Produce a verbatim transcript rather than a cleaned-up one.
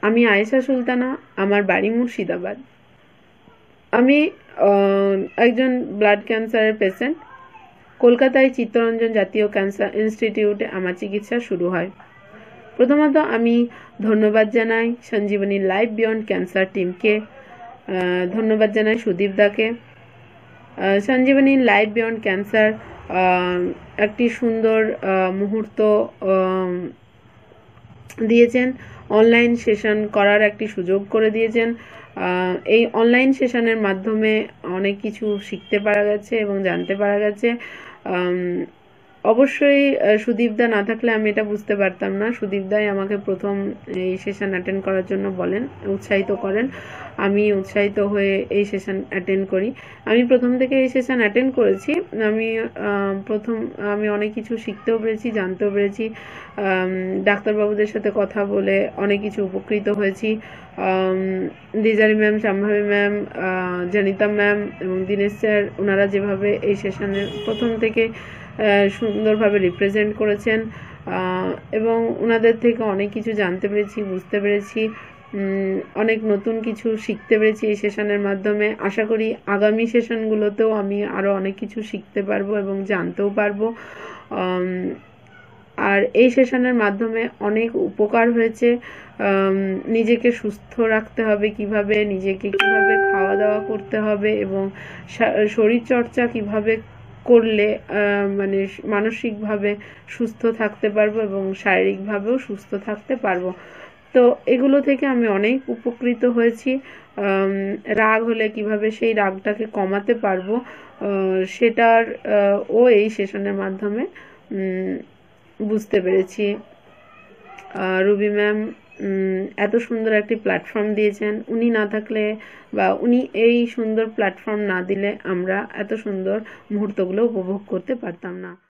আমি আয়েশা সুলতানা, আমার বাড়ি মুর্শিদাবাদ। আমি একজন ব্লাড ক্যান্সারের পেশেন্ট। কলকাতায় চিত্তরঞ্জন জাতীয় ক্যান্সার ইনস্টিটিউটে আমার চিকিৎসা শুরু হয়। প্রথমত আমি ধন্যবাদ জানাই সঞ্জীবনী লাইফ বিয়ন্ড ক্যান্সার টিমকে, ধন্যবাদ জানাই সুদীপ দাকে। সঞ্জীবনী লাইফ বিয়ন্ড ক্যান্সার একটি সুন্দর মুহূর্ত দিয়েছেন, অনলাইন সেশন করার একটি সুযোগ করে দিয়েছেন। এই অনলাইন সেশনের মাধ্যমে অনেক কিছু শিখতে পারা গেছে এবং জানতে পারা গেছে। অবশ্যই সুদীপদা না থাকলে আমি এটা বুঝতে পারতাম না। সুদীপদাই আমাকে প্রথম এই সেশন অ্যাটেন্ড করার জন্য বলেন, উৎসাহিত করেন। আমি উৎসাহিত হয়ে এই সেশন অ্যাটেন্ড করি। আমি প্রথম থেকে এই সেশন অ্যাটেন্ড করেছি। আমি প্রথম আমি অনেক কিছু শিখতেও পেরেছি, জানতেও পেরেছি। ডাক্তারবাবুদের সাথে কথা বলে অনেক কিছু উপকৃত হয়েছি। দিজারি ma'am, Shambhavi ma'am, Janita ma'am এবং দীনেশ স্যার, ওনারা যেভাবে এই সেশনের প্রথম থেকে সুন্দরভাবে রিপ্রেজেন্ট করেছেন এবং ওনাদের থেকে অনেক কিছু জানতে পেরেছি, বুঝতে পেরেছি, অনেক নতুন কিছু শিখতে পেরেছি এই সেশনের মাধ্যমে। আশা করি আগামী সেশনগুলোতেও আমি আরও অনেক কিছু শিখতে পারবো এবং জানতেও পারবো। আর এই সেশনের মাধ্যমে অনেক উপকার হয়েছে। নিজেকে সুস্থ রাখতে হবে কিভাবে, নিজেকে কিভাবে খাওয়া দাওয়া করতে হবে এবং শরীরচর্চা কিভাবে করলে মানে মানসিকভাবে সুস্থ থাকতে পারবো এবং শারীরিকভাবেও সুস্থ থাকতে পারবো। তো এগুলো থেকে আমি অনেক উপকৃত হয়েছি। রাগ হলে কিভাবে সেই রাগটাকে কমাতে পারবো সেটার ও এই সেশনের মাধ্যমে বুঝতে পেরেছি। রুবি ম্যাম এত সুন্দর একটি প্ল্যাটফর্ম দিয়েছেন। উনি না থাকলে বা উনি এই সুন্দর প্ল্যাটফর্ম না দিলে আমরা এত সুন্দর মুহূর্তগুলো উপভোগ করতে পারতাম না।